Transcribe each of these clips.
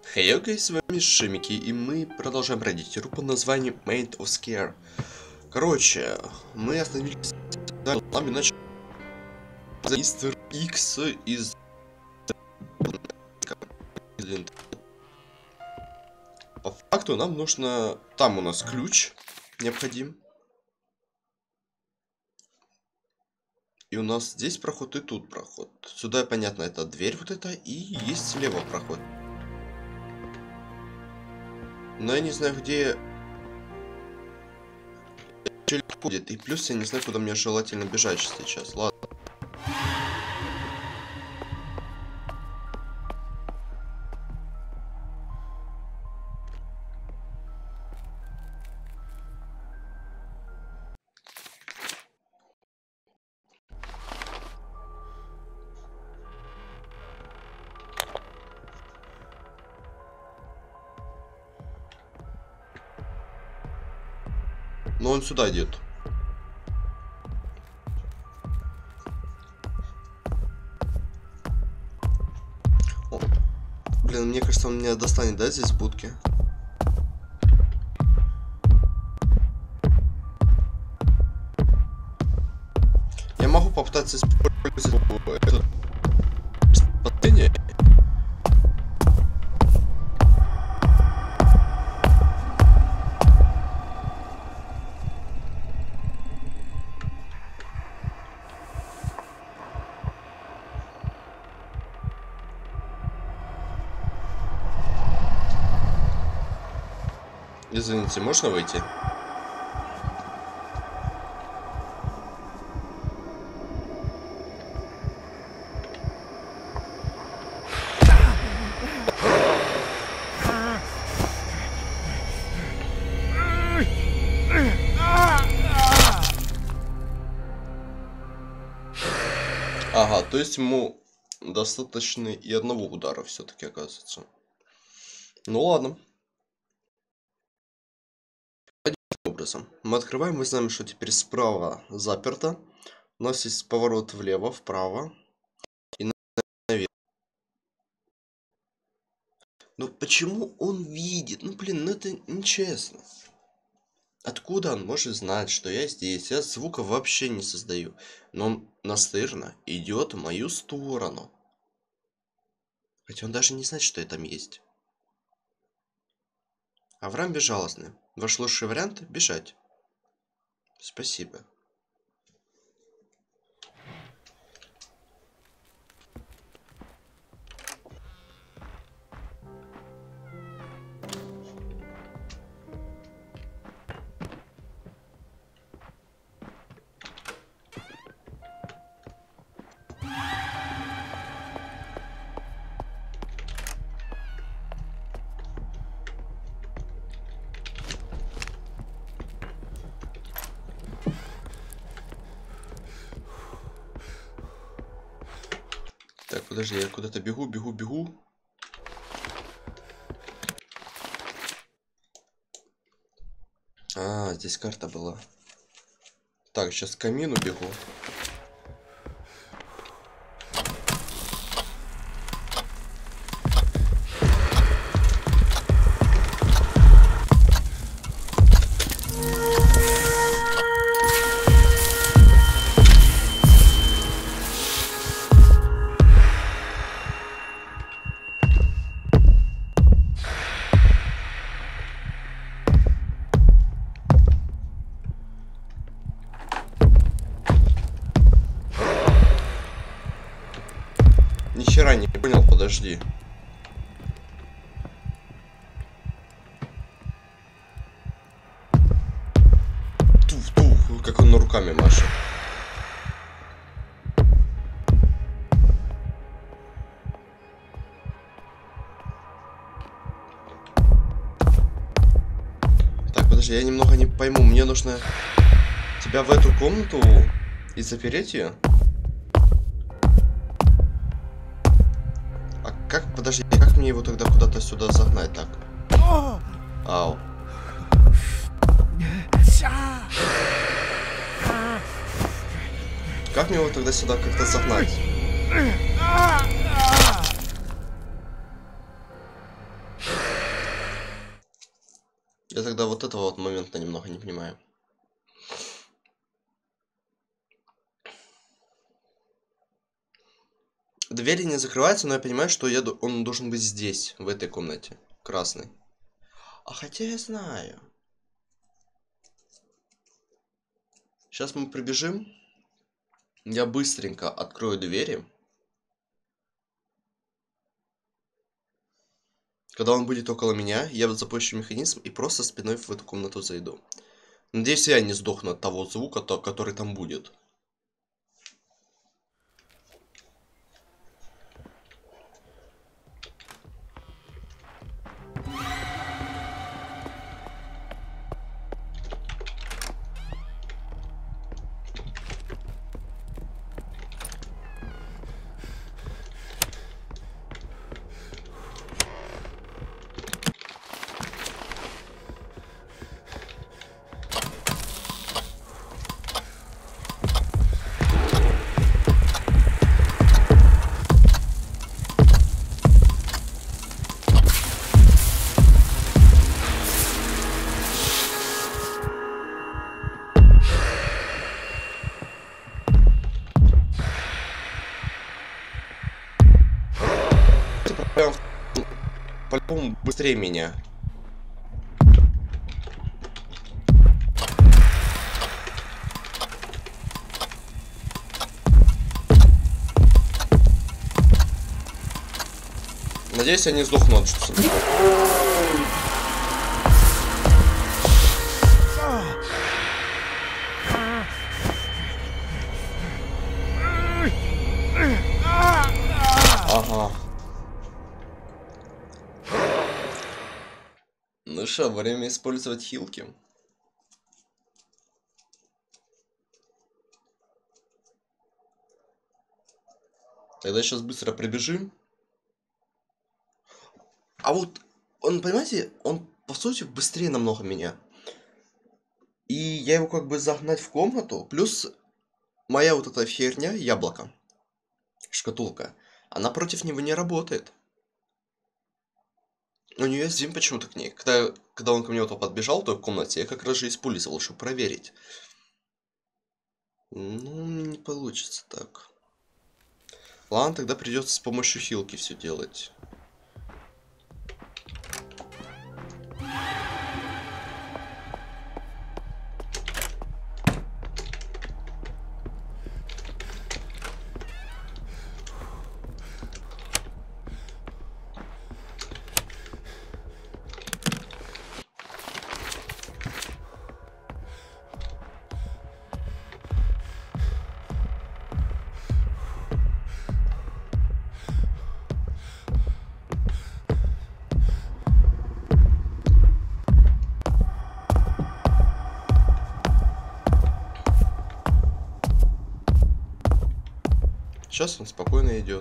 Хей, окей, с вами Шимики, и мы продолжаем пройдить игру под названием Made of Scare. Короче, мы остановились нами начал Мистер Икс из... По факту нам нужно... Там у нас ключ необходим. И у нас здесь проход, и тут проход. Сюда, понятно, это дверь вот эта, и есть слева проход. Но я не знаю, где... ходит. И плюс я не знаю, куда мне желательно бежать сейчас. Ладно. Но он сюда идет. О, блин, мне кажется, он меня достанет, да, здесь в будке? Я могу попытаться использовать это спасение. Извините, можно выйти? Ага, то есть ему достаточно и одного удара все-таки оказывается. Ну ладно. Образом. Мы открываем, мы знаем, что теперь справа заперто. У нас есть поворот влево, вправо и наверх. Но почему он видит? Ну блин, ну это нечестно. Откуда он может знать, что я здесь? Я звука вообще не создаю. Но он настырно идет в мою сторону. Хотя он даже не знает, что я там есть. Авраам безжалостный. Ваш лучший вариант — бежать. Спасибо. Так, подожди, я куда-то бегу. А, здесь карта была. Так, сейчас к камину бегу. Нихера не понял, подожди. Туф, как он руками машет. Так, подожди, я немного не пойму. Мне нужно тебя в эту комнату и запереть ее? Как, подожди, как мне его тогда куда-то сюда загнать так? Ау. Как мне его тогда сюда как-то загнать? Я тогда вот этого вот момента немного не понимаю. Двери не закрываются, но я понимаю, что он должен быть здесь, в этой комнате. Красный. А хотя я знаю. Сейчас мы прибежим. Я быстренько открою двери. Когда он будет около меня, я запущу механизм и просто спиной в эту комнату зайду. Надеюсь, я не сдохну от того звука, который там будет. По-любому быстрее меня. Надеюсь, я не сдохну от что-то. Ага. Ну что, время использовать хилки. Тогда сейчас быстро прибежим. А вот он, понимаете, он по сути быстрее намного меня. И я его как бы загнать в комнату. Плюс моя вот эта херня, яблоко, шкатулка, она против него не работает. У нее есть дым почему-то к ней. Когда он ко мне вот подбежал в той комнате, я как раз же использовал, чтобы проверить. Ну, не получится так. Ладно, тогда придется с помощью хилки все делать. Сейчас он спокойно идет.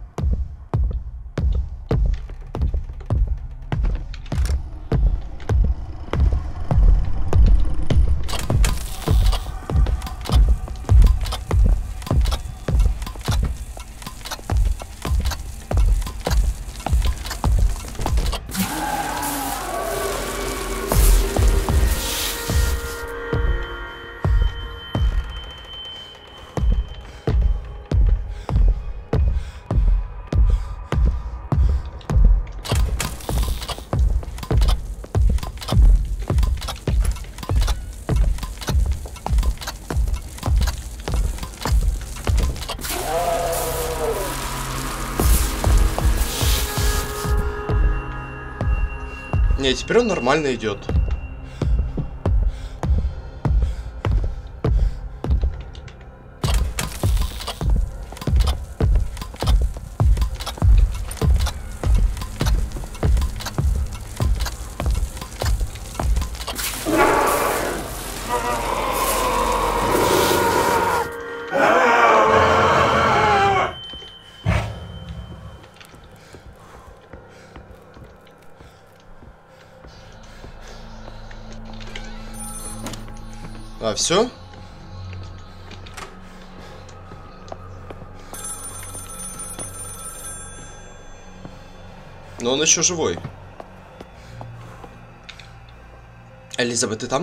Не, теперь он нормально идет. А, все? Но он еще живой. Элизабет, ты там?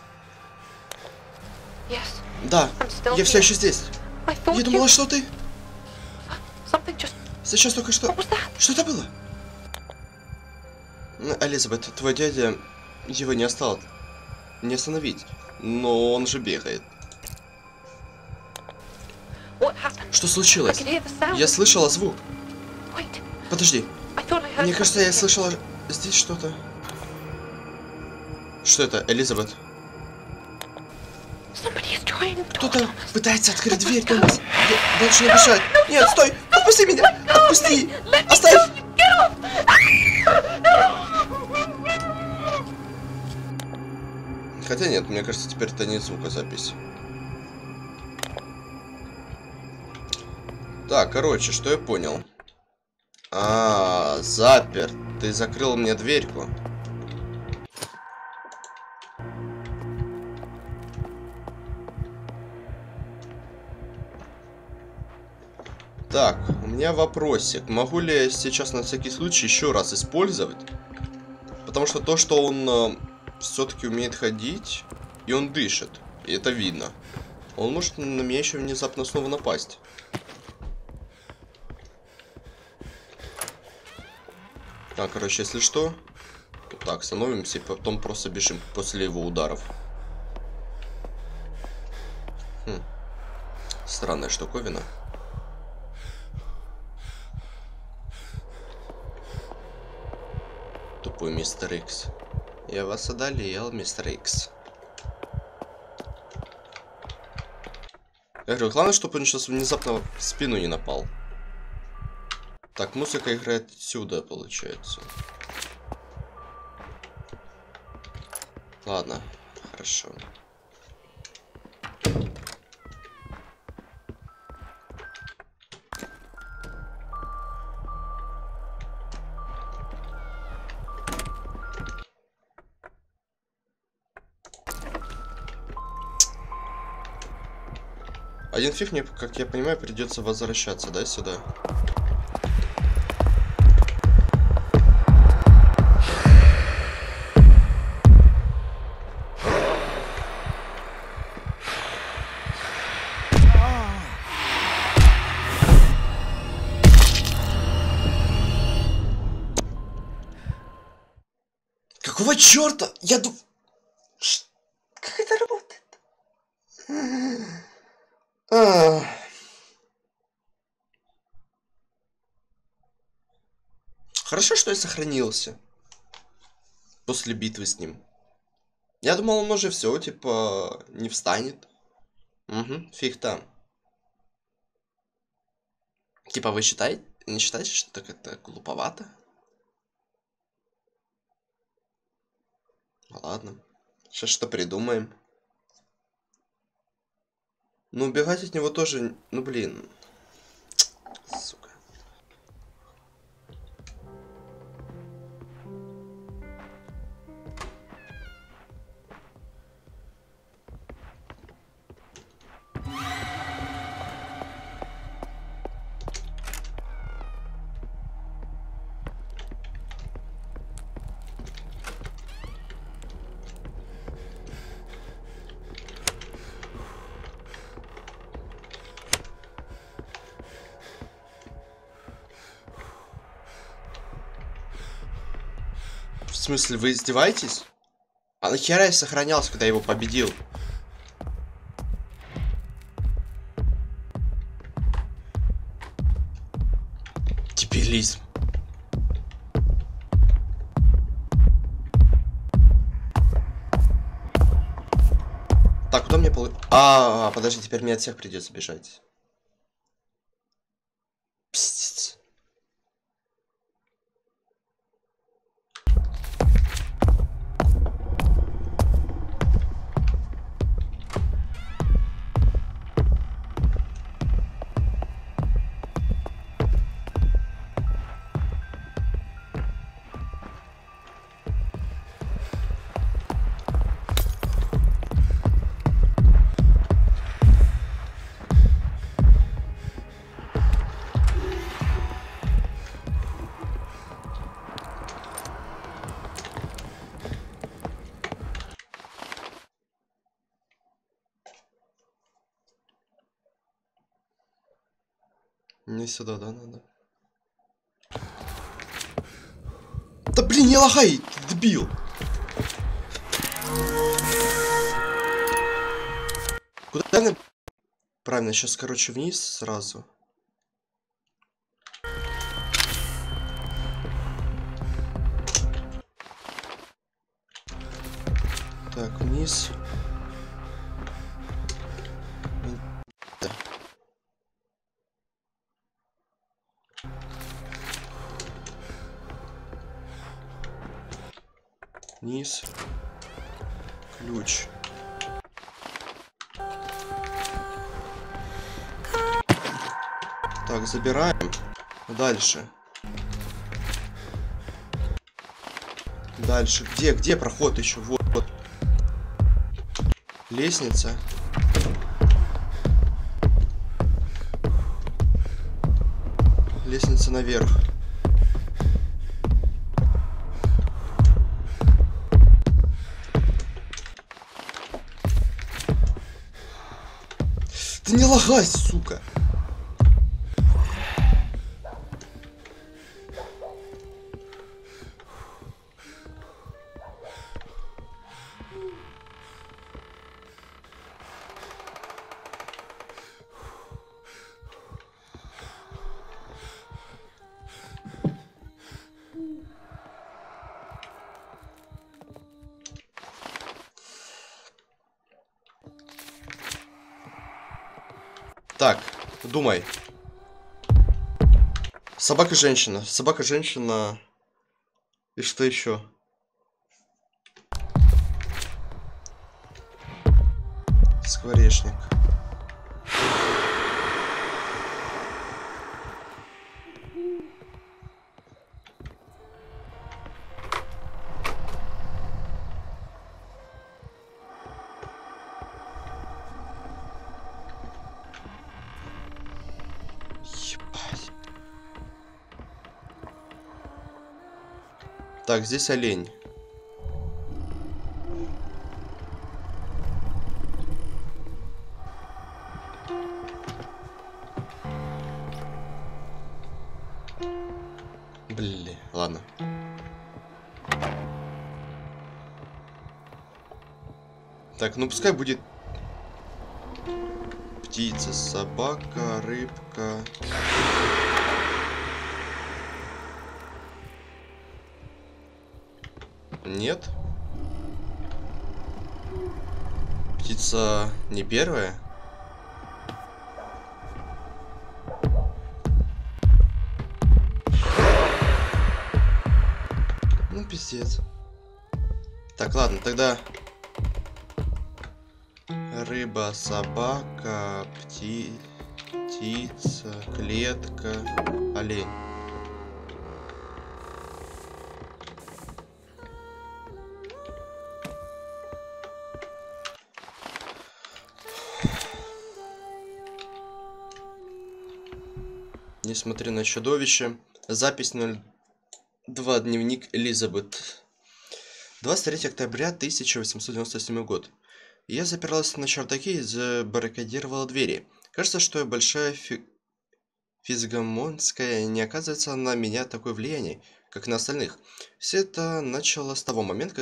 Yes. Да, я все еще здесь. Я думала, что ты... Сейчас только что... Что это было? Элизабет, твой дядя... Его не осталось. Не остановить. Но он же бегает. Что случилось? Я слышала звук. Подожди. Мне кажется, я слышала здесь что-то. Что это, Элизабет? Кто-то пытается открыть дверь для нас. Я должен бежать. Нет, стой! Отпусти меня! Отпусти! Оставь! Хотя нет, мне кажется, теперь это не звукозапись. Так, короче, что я понял? Запер. Ты закрыл мне дверьку. Так, у меня вопросик. Могу ли я сейчас на всякий случай еще раз использовать? Потому что то, что он все-таки умеет ходить, и он дышит. И это видно. Он может на меня еще внезапно снова напасть. Так, короче, если что, так, становимся и потом просто бежим после его ударов. Странная штуковина. Тупой мистер Икс. Я вас одолел, мистер Икс. Я говорю, главное, чтобы он сейчас внезапно в спину не напал. Так, музыка играет отсюда, получается. Ладно, хорошо. Один фиг мне, как я понимаю, придется возвращаться, да, сюда? Какого черта? Я думаю... Как это работает? Хорошо, что я сохранился. После битвы с ним. Я думал, он уже все, типа, не встанет. Угу, фиг там. Типа, вы считаете, не считаете, что так это глуповато? Ладно. Сейчас что придумаем. Ну, убегать от него тоже... Ну, блин. Сука. В смысле, вы издеваетесь? А нахера я сохранялся, когда я его победил? Дебилизм. Так, куда мне подожди, теперь мне от всех придется бежать. Пиздец. Не сюда, да, надо? Да блин, не лагай, ты дебил! Куда она? Правильно, сейчас, короче, вниз сразу. Так, вниз. Вниз. Ключ. Так, забираем. Дальше. Дальше. Где проход еще? Вот. Лестница. Лестница наверх. Ты не лагай, сука! Так, думай. Собака-женщина. Собака-женщина. И что еще? Скворечник. Ебать. Так, здесь олень. Блин, ладно. Так, ну пускай будет птица, собака, рыбка. Нет. Птица не первая. Ну, пиздец. Так, ладно, тогда... Рыба, собака, птица, клетка, олень. Не смотри на чудовище. Запись 02. Дневник Элизабет. 23 октября 1897 год. Я заперлась на чердаке и забаррикадировала двери. Кажется, что большая физгомонская не оказывается на меня такое влияние, как на остальных. Все это начало с того момента,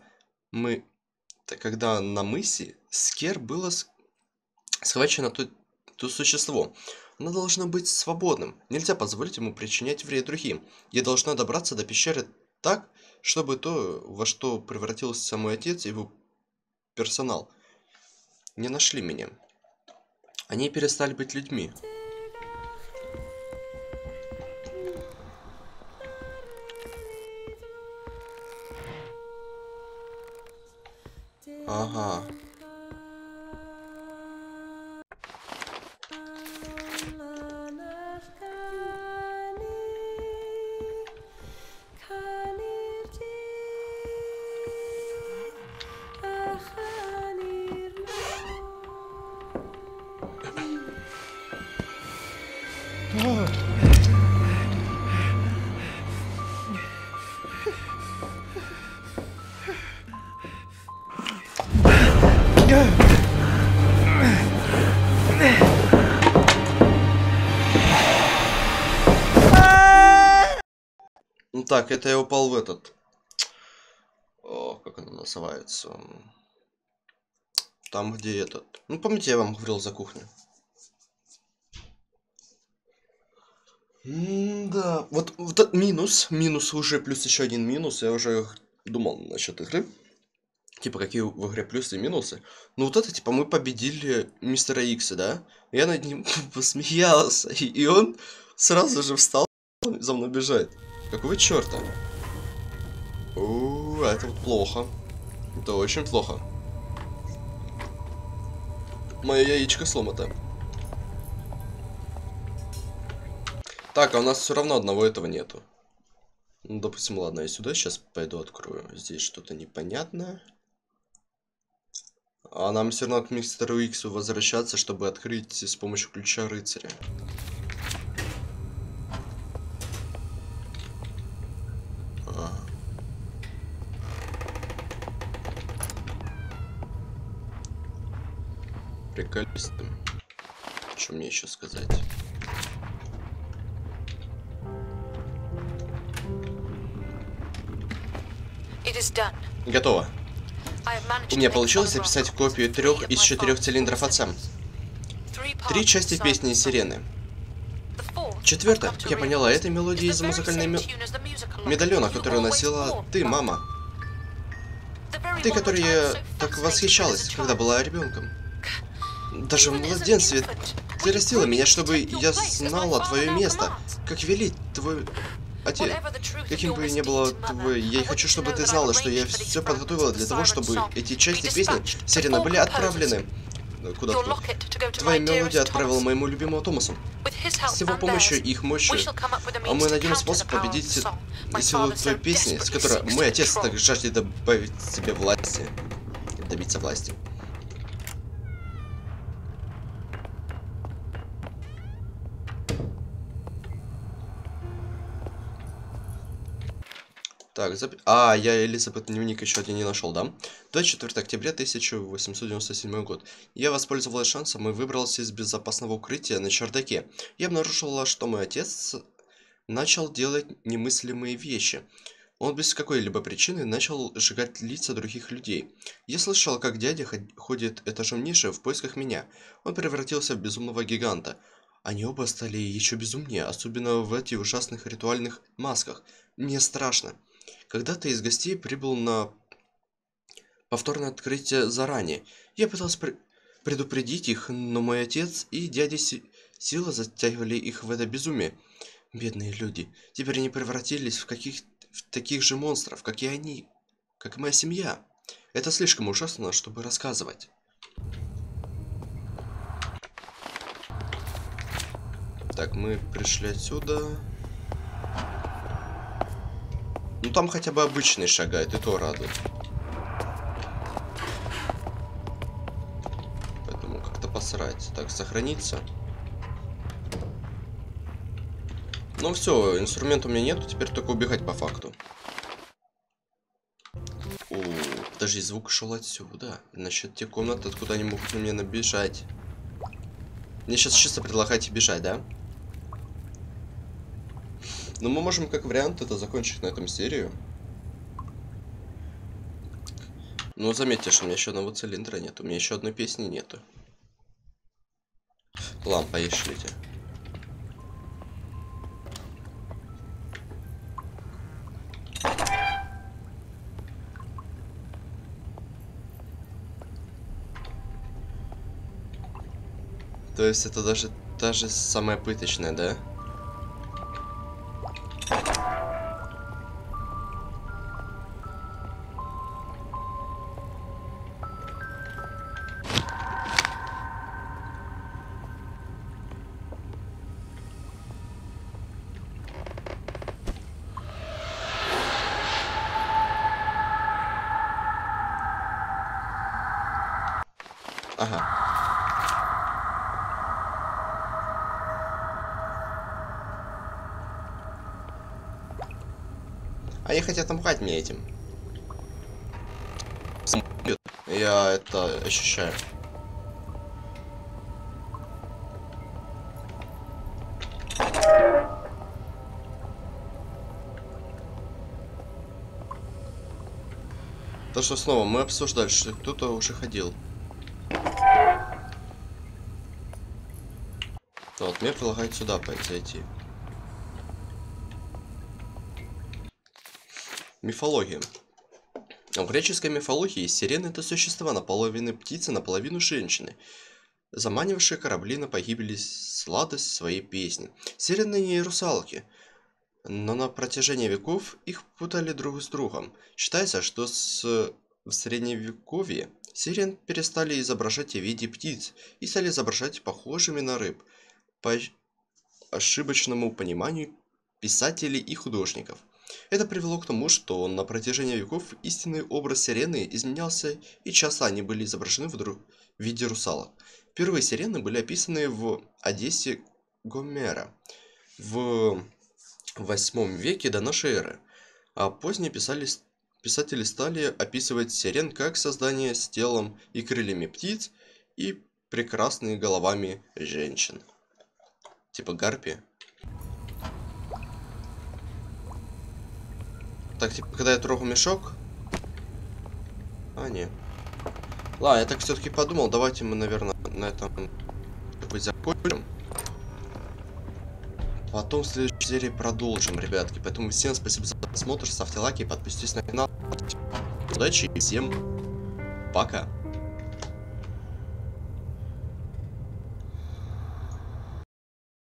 когда на мысе Скер было схвачено то существо. Оно должно быть свободным. Нельзя позволить ему причинять вред другим. Я должна добраться до пещеры так, чтобы то, во что превратился мой отец и его персонал, не нашли меня. Они перестали быть людьми. Ага. Так, это я упал в этот... О, как она называется? Там, где этот... Ну, помните, я вам говорил за кухню? Да, вот этот минус уже, плюс еще один минус. Я уже думал насчет игры. Типа, какие в игре плюсы и минусы. Ну, вот это, типа, мы победили мистера Икса, да? Я над ним посмеялся, и он сразу же встал, за мной бежать. Какого черта? Это вот плохо. Это очень плохо. Моя яичко сломато. Так, а у нас все равно одного этого нету. Ну, допустим, ладно, я сюда сейчас пойду открою. Здесь что-то непонятное. А нам все равно к мистеру Иксу возвращаться, чтобы открыть с помощью ключа рыцаря. Приколистым. Что мне еще сказать? Готово. У меня получилось записать копию 3 из 4 цилиндров отца. 3 части песни из сирены. 4-я, я поняла, это мелодия из музыкальной медальона, которую носила ты, мама. Ты, которой я так восхищалась, когда была ребенком. Даже в младенстве ты растила меня, чтобы я знала твое место, как велит твой отец. Каким бы ни было твой... Я хочу, чтобы ты знала, что я все подготовила для того, чтобы эти части песни сирена были отправлены. Куда-то. Твоя мелодия отправила моему любимому Томасу. С его помощью, их мощью, мы найдем способ победить силу твоей песни, с которой мой отец так жаждет добавить себе власти. Добиться власти. Так, я Элизабет дневник еще один не нашел, да? 24 октября 1897 год. Я воспользовалась шансом и выбрался из безопасного укрытия на чердаке. Я обнаружила, что мой отец начал делать немыслимые вещи. Он без какой-либо причины начал сжигать лица других людей. Я слышал, как дядя ходит этажом ниже в поисках меня. Он превратился в безумного гиганта. Они оба стали еще безумнее, особенно в этих ужасных ритуальных масках. Мне страшно. Когда-то из гостей прибыл на повторное открытие заранее. Я пытался предупредить их, но мой отец и дядя Сила затягивали их в это безумие. Бедные люди. Теперь они превратились в таких же монстров, как и они. Как и моя семья. Это слишком ужасно, чтобы рассказывать. Так, мы пришли отсюда. Ну там хотя бы обычный шагает, и то радует. Поэтому как-то посрать. Так, сохраниться. Ну все, инструмента у меня нету, теперь только убегать по факту. Подожди, звук шел отсюда. Насчет те комнаты, откуда они могут на меня набежать. Мне сейчас чисто предлагаете бежать, да? Но мы можем, как вариант, это закончить на этом серию. Но заметьте, что у меня еще одного цилиндра нет. У меня еще одной песни нету. Ладно, пошлите. То есть это даже самое пыточное, да? Ага. Они хотят напугать меня этим. Я это ощущаю. То, что снова мы обсуждали, что кто-то уже ходил. Вот, мне предлагают сюда зайти. Мифология. В греческой мифологии сирены — это существа наполовину птицы, наполовину женщины, заманивавшие корабли на погибель сладость своей песни. Сирены не русалки, но на протяжении веков их путали друг с другом. Считается, что в средневековье сирен перестали изображать в виде птиц и стали изображать похожими на рыб, по ошибочному пониманию писателей и художников. Это привело к тому, что на протяжении веков истинный образ сирены изменялся, и часто они были изображены в виде русалок. Первые сирены были описаны в Одессе Гомера в 8 веке до нашей эры, а поздние писатели стали описывать сирен как создание с телом и крыльями птиц и прекрасными головами женщин. Типа гарпии. Так, типа, когда я трогаю мешок... А, не. Ладно, я так все-таки подумал, давайте мы, наверное, на этом закончим. Потом в следующей серии продолжим, ребятки. Поэтому всем спасибо за просмотр, ставьте лайки, подписывайтесь на канал. Удачи и всем пока.